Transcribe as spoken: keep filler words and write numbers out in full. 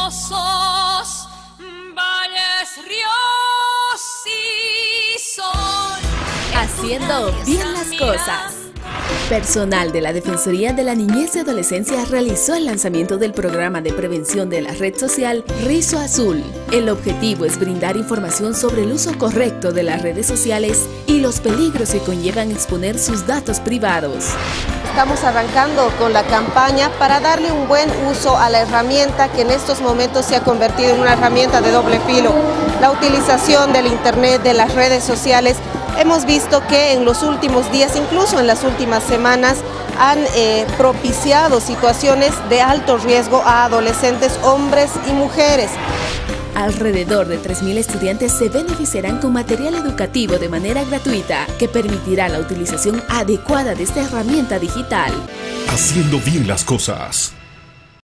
pozos, valles, ríos y sol. Haciendo bien las cosas. Personal de la Defensoría de la Niñez y Adolescencia realizó el lanzamiento del programa de prevención de la red social Rizo Azul. El objetivo es brindar información sobre el uso correcto de las redes sociales y los peligros que conllevan exponer sus datos privados. Estamos arrancando con la campaña para darle un buen uso a la herramienta que en estos momentos se ha convertido en una herramienta de doble filo. La utilización del internet, de las redes sociales. Hemos visto que en los últimos días, incluso en las últimas semanas, han eh, propiciado situaciones de alto riesgo a adolescentes, hombres y mujeres. Alrededor de tres mil estudiantes se beneficiarán con material educativo de manera gratuita que permitirá la utilización adecuada de esta herramienta digital. Haciendo bien las cosas.